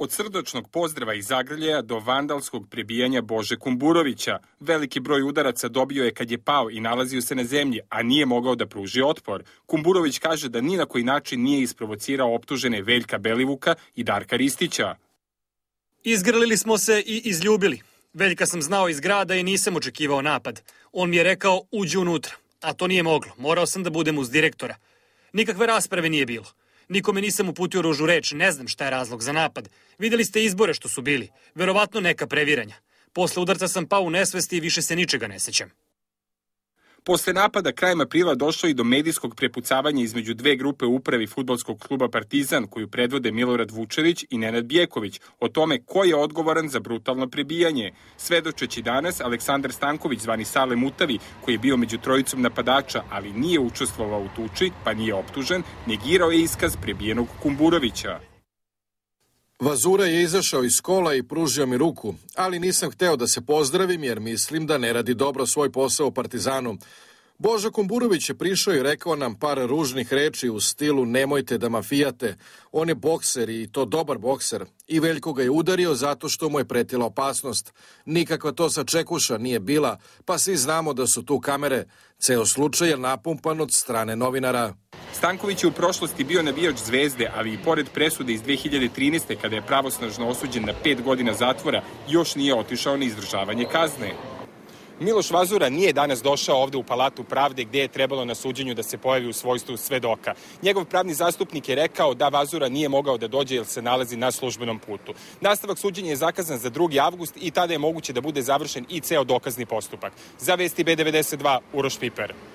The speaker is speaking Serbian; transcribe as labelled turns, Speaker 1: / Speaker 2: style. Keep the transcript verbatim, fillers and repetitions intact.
Speaker 1: Od srdačnog pozdrava iz Zagrljeja do vandalskog prebijanja Bože Kumburovića. Veliki broj udaraca dobio je kad je pao i nalazio se na zemlji, a nije mogao da pruži otpor. Kumburović kaže da ni na koji način nije isprovocirao optužene Veljka Belivuka i Darka Ristića.
Speaker 2: Izgrlili smo se i izljubili. Veljka sam znao iz grada i nisam očekivao napad. On mi je rekao uđi unutra, a to nije moglo. Morao sam da budem uz direktora. Nikakve rasprave nije bilo. Nikome nisam uputio ružu reč, ne znam šta je razlog za napad. Videli ste izbore što su bili, verovatno neka previranja. Posle udarca sam pao u nesvesti i više se ničega ne sećam.
Speaker 1: Posle napada krajem aprila došlo i do medijskog prepucavanja između dve grupe u upravi fudbalskog kluba Partizan, koju predvode Milorad Vučević i Nenad Bjeković, o tome ko je odgovoran za brutalno prebijanje. Svedočeći danas, Aleksandar Stanković, zvani Sale Mutavi, koji je bio među trojicom napadača, ali nije učestvovao u tuči, pa nije optužen, negirao je iskaz prebijenog Kumburovića.
Speaker 3: Vazura je izašao iz kola i pružio mi ruku, ali nisam hteo da se pozdravim jer mislim da ne radi dobro svoj posao u Partizanu. Boža Kumburović je prišao i rekao nam par ružnih reči u stilu nemojte da mafijate. On je bokser i to dobar bokser. I Veljko ga je udario zato što mu je pretila opasnost. Nikakva to sačekuša nije bila, pa svi znamo da su tu kamere. Ceo slučaj je napumpan od strane novinara.
Speaker 1: Stanković je u prošlosti bio navijač Zvezde, ali i pored presude iz dve hiljade trinaeste. kada je pravosnažno osuđen na pet godina zatvora, još nije otišao na izdržavanje kazne. Miloš Vazura nije danas došao ovde u Palatu pravde gde je trebalo na suđenju da se pojavi u svojstvu svedoka. Njegov pravni zastupnik je rekao da Vazura nije mogao da dođe jer se nalazi na službenom putu. Nastavak suđenja je zakazan za drugi avgust i tada je moguće da bude završen i ceo dokazni postupak. Za Vesti B devedeset dva, Uroš Piper.